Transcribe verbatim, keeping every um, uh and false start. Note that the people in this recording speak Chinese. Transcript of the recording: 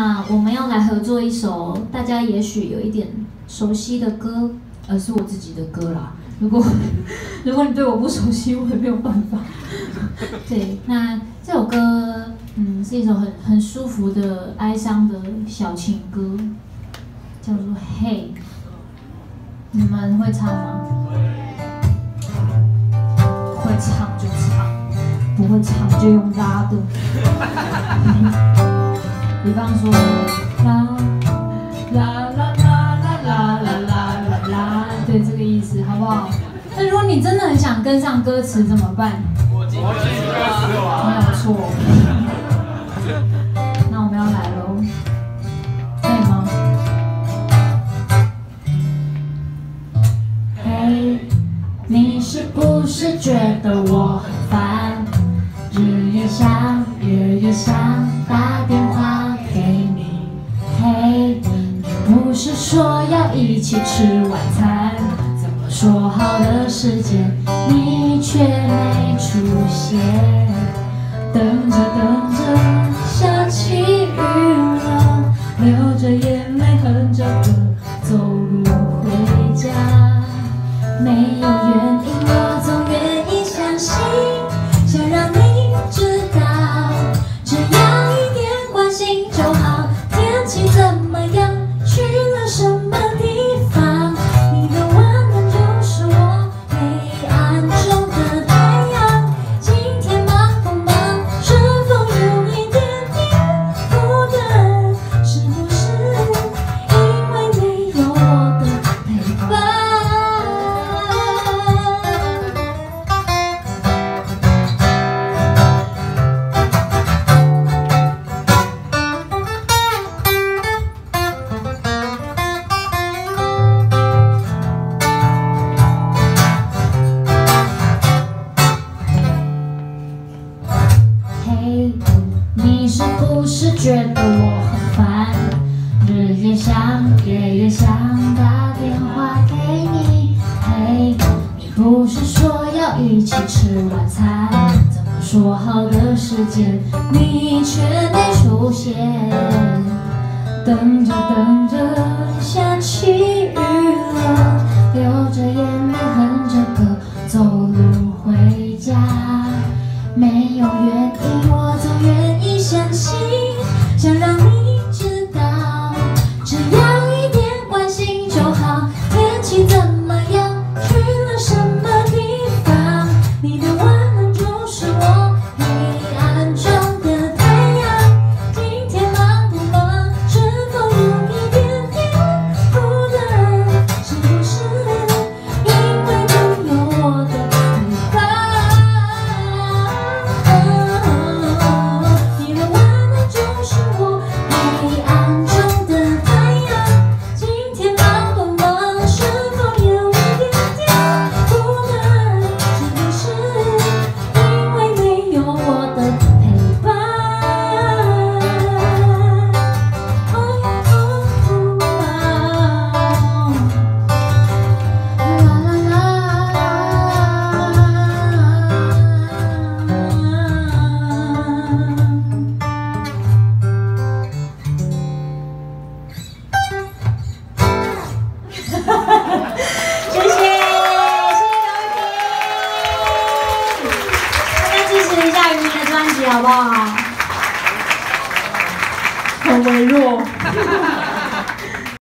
那我们要来合作一首大家也许有一点熟悉的歌，呃，是我自己的歌啦。如果如果你对我不熟悉，我也没有办法。对，那这首歌，嗯，是一首很很舒服的哀伤的小情歌，叫做《嘿》。你们会唱吗？会唱就唱，不会唱就用拉的。比方说，啦啦啦啦啦啦啦啦啦，对，这个意思，好不好？那如果你真的很想跟上歌词怎么办？ 我记歌词了， 没有错。那我们要来喽，可以吗？嘿，你是不是觉得我很烦？日夜想，夜夜想打电话给你。嘿，不是说要一起吃晚餐？怎么说好的时间，你却没出现？等着等着，下起雨了，流着眼泪哼着歌，走路回家。没有原因，我总愿意相信，想让你知道，只要一点关心就好。天气怎么样？去了什么地方？你的温暖就是我黑暗中的太阳。今天忙不忙？是否有一点点孤单？是不是因为没有我的陪伴？嘿，你是不是觉得我很烦？日夜想，夜夜想打电话给你。嘿，你不是说要一起吃晚餐？怎么说好的时间，你却没出现？等着等着，下起雨了，流着眼泪哼着歌，走路回家。没有原因，我总愿意相信，想让你知道，只要一点关心就好。天气怎么样？去了什么地方？你的温暖就是我黑暗中的太阳。今天忙不忙？是否有一点点孤单？是不是因为没有我的陪伴？你的温暖就是我黑暗中的太阳。今天忙不忙？是否有一点点孤单？是不是因为没有我的陪伴？啦谢谢，谢谢各位听，大家支持一下渔民的专辑好不好？很微弱。